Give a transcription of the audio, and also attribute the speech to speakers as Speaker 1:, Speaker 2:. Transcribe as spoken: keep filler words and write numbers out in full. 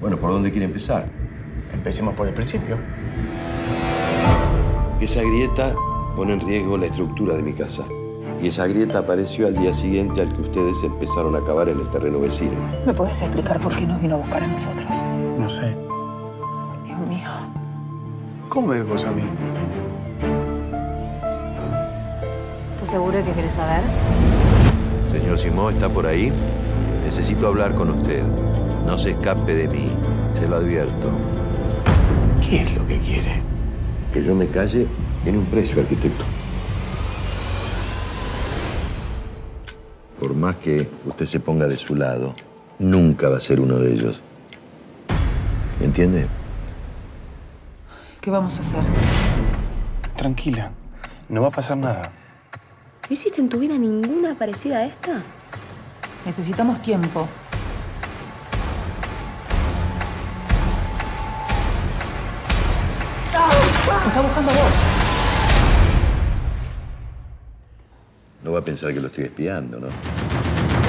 Speaker 1: Bueno, ¿por dónde quiere empezar?
Speaker 2: Empecemos por el principio.
Speaker 1: Esa grieta pone en riesgo la estructura de mi casa. Y esa grieta apareció al día siguiente al que ustedes empezaron a cavar en el terreno vecino.
Speaker 3: ¿Me puedes explicar por qué nos vino a buscar a nosotros?
Speaker 2: No sé.
Speaker 3: Dios mío.
Speaker 2: ¿Cómo me ves vos a mí?
Speaker 4: ¿Estás seguro de que querés saber?
Speaker 5: Señor Simón, ¿está por ahí? Necesito hablar con usted. No se escape de mí, se lo advierto.
Speaker 2: ¿Qué es lo que quiere?
Speaker 1: Que yo me calle tiene un precio, arquitecto. Por más que usted se ponga de su lado, nunca va a ser uno de ellos. ¿Me entiende?
Speaker 3: ¿Qué vamos a hacer?
Speaker 2: Tranquila, no va a pasar nada.
Speaker 6: ¿No hiciste en tu vida ninguna parecida a esta?
Speaker 3: Necesitamos tiempo. Te está buscando a vos.
Speaker 1: No va a pensar que lo estoy espiando, ¿no?